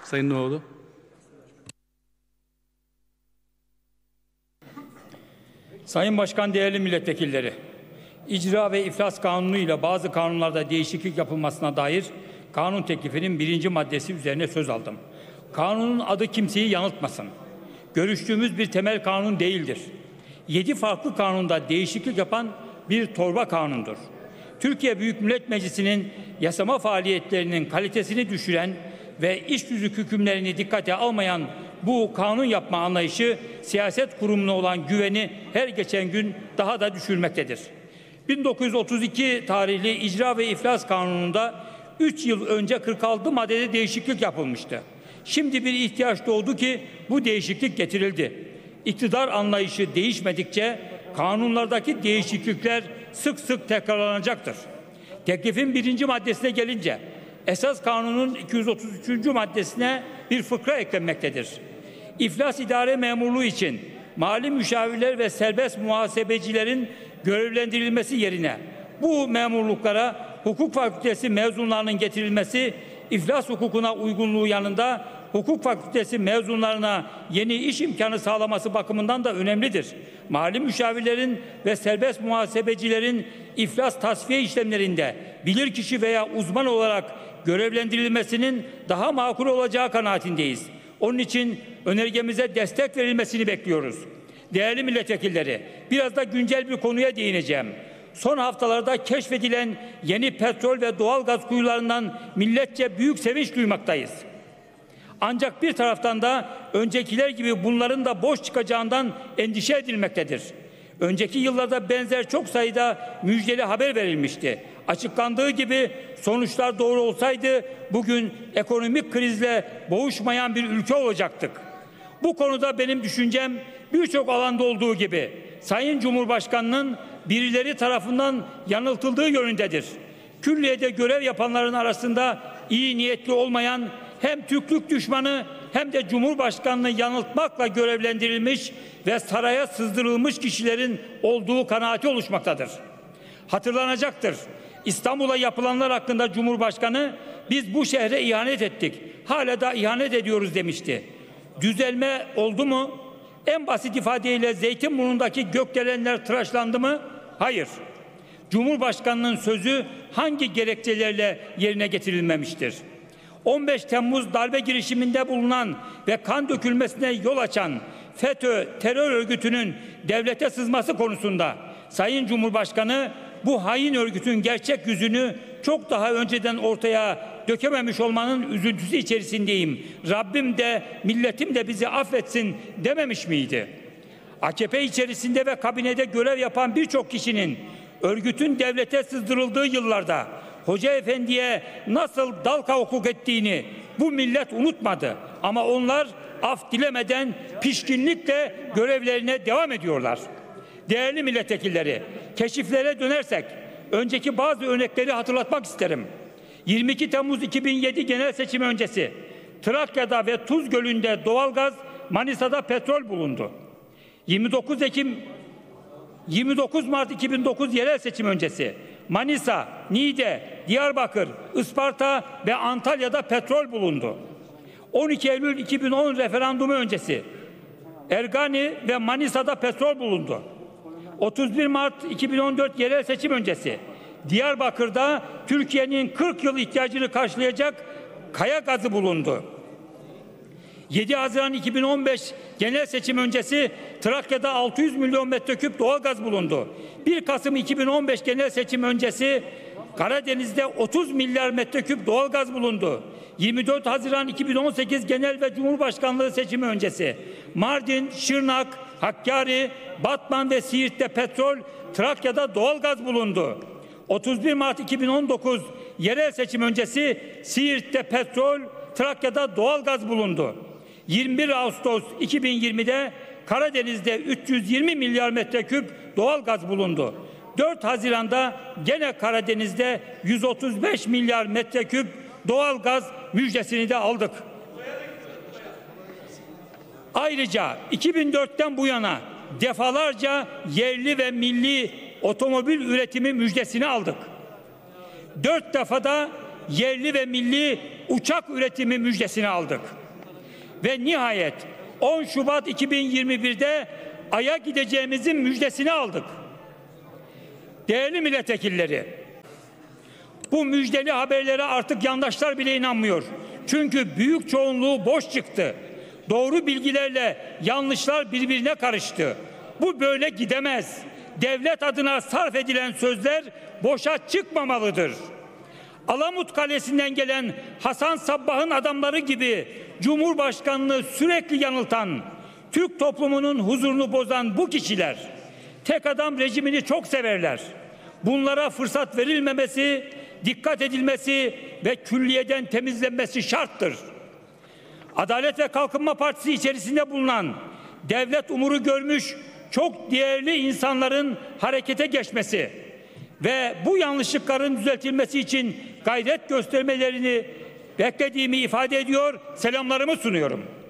Sayın Noğlu. Sayın Başkan, değerli milletvekilleri, İcra ve İflas Kanunu ile bazı kanunlarda değişiklik yapılmasına dair kanun teklifinin 1. maddesi üzerine söz aldım. Kanunun adı kimseyi yanıltmasın. Görüştüğümüz bir temel kanun değildir. 7 farklı kanunda değişiklik yapan bir torba kanundur. Türkiye Büyük Millet Meclisi'nin yasama faaliyetlerinin kalitesini düşüren ve iş yüzü hükümlerini dikkate almayan bu kanun yapma anlayışı siyaset kurumuna olan güveni her geçen gün daha da düşürmektedir. 1932 tarihli İcra ve İflas Kanunu'nda 3 yıl önce 46 maddede değişiklik yapılmıştı. Şimdi bir ihtiyaç doğdu ki bu değişiklik getirildi. İktidar anlayışı değişmedikçe kanunlardaki değişiklikler sık sık tekrarlanacaktır. Teklifin 1. maddesine gelince esas kanunun 233. maddesine bir fıkra eklenmektedir. İflas idare memurluğu için mali müşavirler ve serbest muhasebecilerin görevlendirilmesi yerine bu memurluklara hukuk fakültesi mezunlarının getirilmesi, iflas hukukuna uygunluğu yanında hukuk fakültesi mezunlarına yeni iş imkanı sağlaması bakımından da önemlidir. Mali müşavirlerin ve serbest muhasebecilerin iflas tasfiye işlemlerinde bilirkişi veya uzman olarak görevlendirilmesinin daha makul olacağı kanaatindeyiz. Onun için önergemize destek verilmesini bekliyoruz. Değerli milletvekilleri, biraz da güncel bir konuya değineceğim. Son haftalarda keşfedilen yeni petrol ve doğalgaz kuyularından milletçe büyük sevinç duymaktayız. Ancak bir taraftan da öncekiler gibi bunların da boş çıkacağından endişe edilmektedir. Önceki yıllarda benzer çok sayıda müjdeli haber verilmişti. Açıklandığı gibi sonuçlar doğru olsaydı bugün ekonomik krizle boğuşmayan bir ülke olacaktık. Bu konuda benim düşüncem birçok alanda olduğu gibi Sayın Cumhurbaşkanı'nın birileri tarafından yanıltıldığı yönündedir. Külliyede görev yapanların arasında iyi niyetli olmayan hem Türklük düşmanı hem de Cumhurbaşkanı'nı yanıltmakla görevlendirilmiş ve saraya sızdırılmış kişilerin olduğu kanaati oluşmaktadır. Hatırlanacaktır. İstanbul'a yapılanlar hakkında Cumhurbaşkanı biz bu şehre ihanet ettik, hala da ihanet ediyoruz demişti. Düzelme oldu mu? En basit ifadeyle Zeytinburnu'ndaki gökdelenler tıraşlandı mı? Hayır. Cumhurbaşkanının sözü hangi gerekçelerle yerine getirilmemiştir? 15 Temmuz darbe girişiminde bulunan ve kan dökülmesine yol açan FETÖ terör örgütünün devlete sızması konusunda Sayın Cumhurbaşkanı bu hain örgütün gerçek yüzünü çok daha önceden ortaya dökememiş olmanın üzüntüsü içerisindeyim. Rabbim de milletim de bizi affetsin dememiş miydi? AKP içerisinde ve kabinede görev yapan birçok kişinin örgütün devlete sızdırıldığı yıllarda Hoca Efendi'ye nasıl dal kavuk ettiğini bu millet unutmadı. Ama onlar af dilemeden pişkinlikle görevlerine devam ediyorlar. Değerli milletvekilleri, keşiflere dönersek önceki bazı örnekleri hatırlatmak isterim. 22 Temmuz 2007 genel seçim öncesi Trakya'da ve Tuz Gölü'nde doğalgaz, Manisa'da petrol bulundu. 29 Mart 2009 yerel seçim öncesi Manisa, Niğde, Diyarbakır, Isparta ve Antalya'da petrol bulundu. 12 Eylül 2010 referandumu öncesi Ergani ve Manisa'da petrol bulundu. 31 Mart 2014 yerel seçim öncesi Diyarbakır'da Türkiye'nin 40 yıl ihtiyacını karşılayacak kaya gazı bulundu. 7 Haziran 2015 genel seçim öncesi Trakya'da 600 milyon metreküp doğalgaz bulundu. 1 Kasım 2015 genel seçim öncesi Karadeniz'de 30 milyar metreküp doğalgaz bulundu. 24 Haziran 2018 genel ve Cumhurbaşkanlığı seçimi öncesi Mardin, Şırnak, Hakkari, Batman ve Siirt'te petrol, Trakya'da doğalgaz bulundu. 31 Mart 2019 yerel seçim öncesi Siirt'te petrol, Trakya'da doğalgaz bulundu. 21 Ağustos 2020'de Karadeniz'de 320 milyar metreküp doğalgaz bulundu. 4 Haziran'da gene Karadeniz'de 135 milyar metreküp doğalgaz müjdesini de aldık. Ayrıca 2004'ten bu yana defalarca yerli ve milli otomobil üretimi müjdesini aldık. 4 defada yerli ve milli uçak üretimi müjdesini aldık. Ve nihayet 10 Şubat 2021'de Ay'a gideceğimizin müjdesini aldık. Değerli milletvekilleri, bu müjdeli haberlere artık yandaşlar bile inanmıyor. Çünkü büyük çoğunluğu boş çıktı. Doğru bilgilerle yanlışlar birbirine karıştı. Bu böyle gidemez. Devlet adına sarf edilen sözler boşa çıkmamalıdır. Alamut Kalesi'nden gelen Hasan Sabbah'ın adamları gibi Cumhurbaşkanı'nı sürekli yanıltan, Türk toplumunun huzurunu bozan bu kişiler tek adam rejimini çok severler. Bunlara fırsat verilmemesi, dikkat edilmesi ve külliyeden temizlenmesi şarttır. Adalet ve Kalkınma Partisi içerisinde bulunan devlet umuru görmüş çok değerli insanların harekete geçmesi ve bu yanlışlıkların düzeltilmesi için gayret göstermelerini beklediğimi ifade ediyor, selamlarımı sunuyorum.